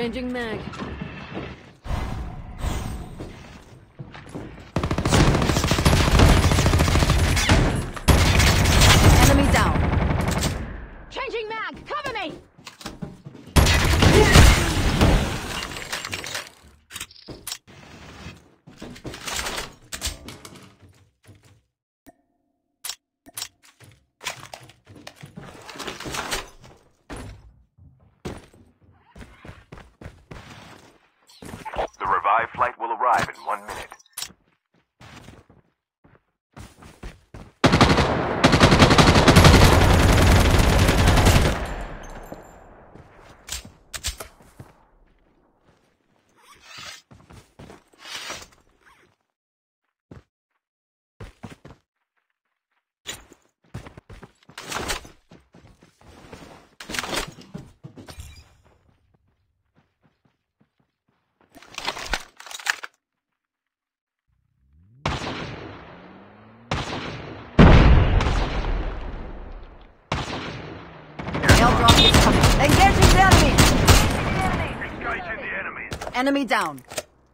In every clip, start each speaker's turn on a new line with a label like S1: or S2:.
S1: Changing mag.
S2: Enemy down.
S1: Changing mag! Cover me!
S3: The revived flight will arrive in 1 minute.
S2: Airdrop is coming. Engaging the enemy.
S3: Engaging the enemies.
S2: Enemy down.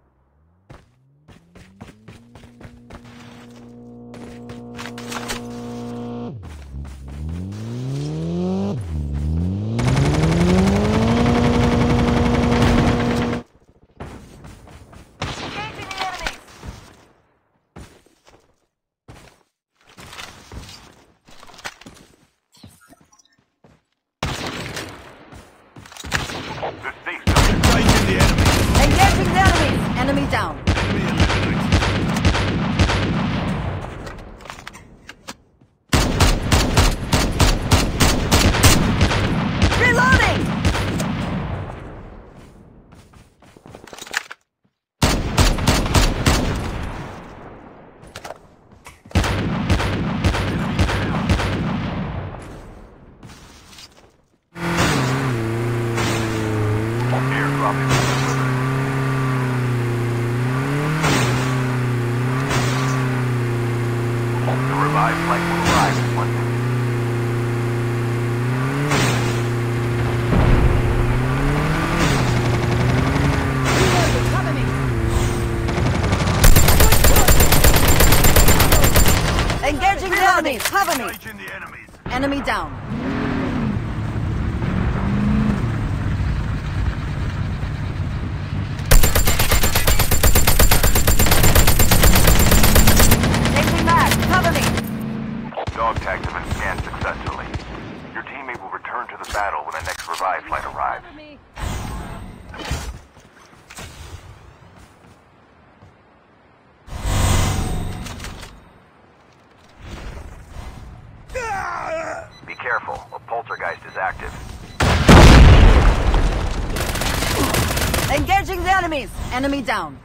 S3: The safe zone. Engaging the enemies.
S2: Engaging the enemies. Enemy down.
S3: Enemy eliminated.
S2: Reloading.
S3: Airdrop is delivered. The revived flight will arrive in 1 minute.
S1: Cover me!
S2: Engaging the enemy. Cover me.
S3: Engaging the enemies.
S2: Enemy down. Changing mag. Cover me.
S3: Dog tags have been scanned successfully. Your teammate will return to the battle when the next revived flight arrives.
S1: Cover me!
S3: Be careful, a poltergeist is active.
S2: Engaging the enemies. Enemy down.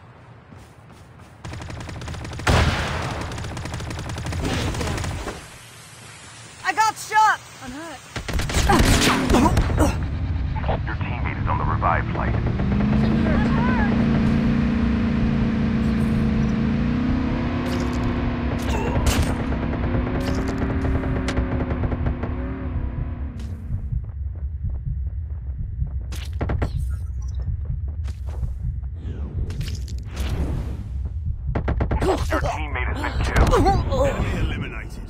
S2: I got shot.
S1: I'm hurt.
S3: Your teammate is on the revived flight. Your teammate has been killed. Enemy eliminated.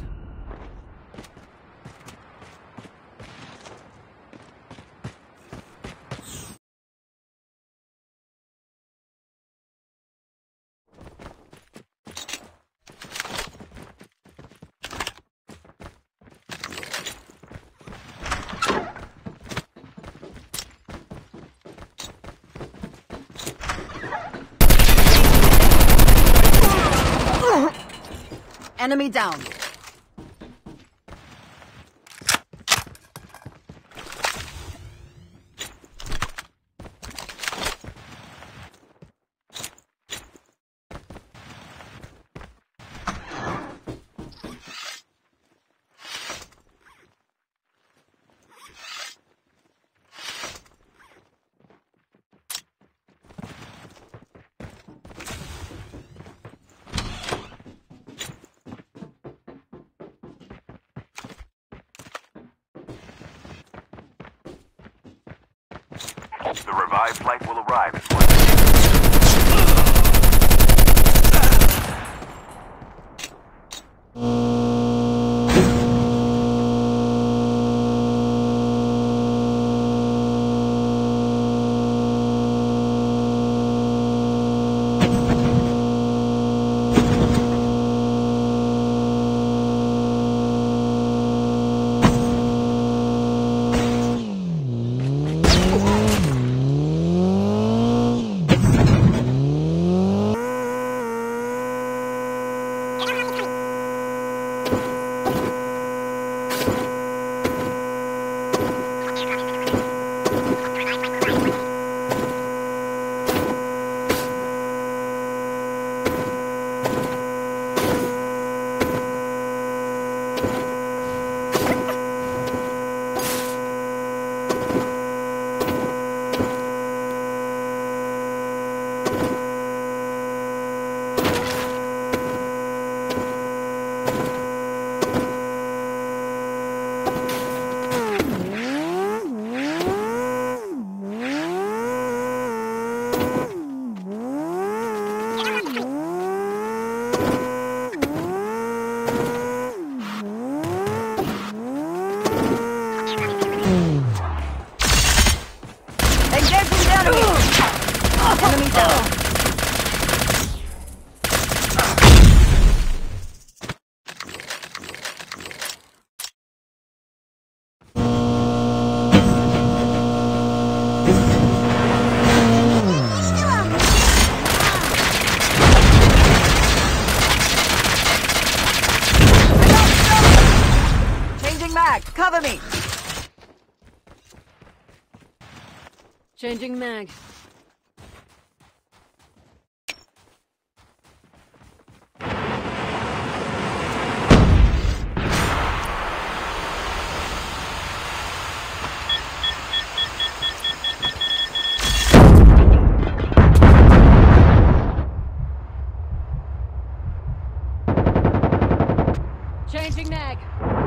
S2: Enemy down.
S3: The revived flight will arrive in 1 minute.
S2: Engaging the enemy! Enemy down. Changing mag, cover me!
S1: Changing mag. Changing mag.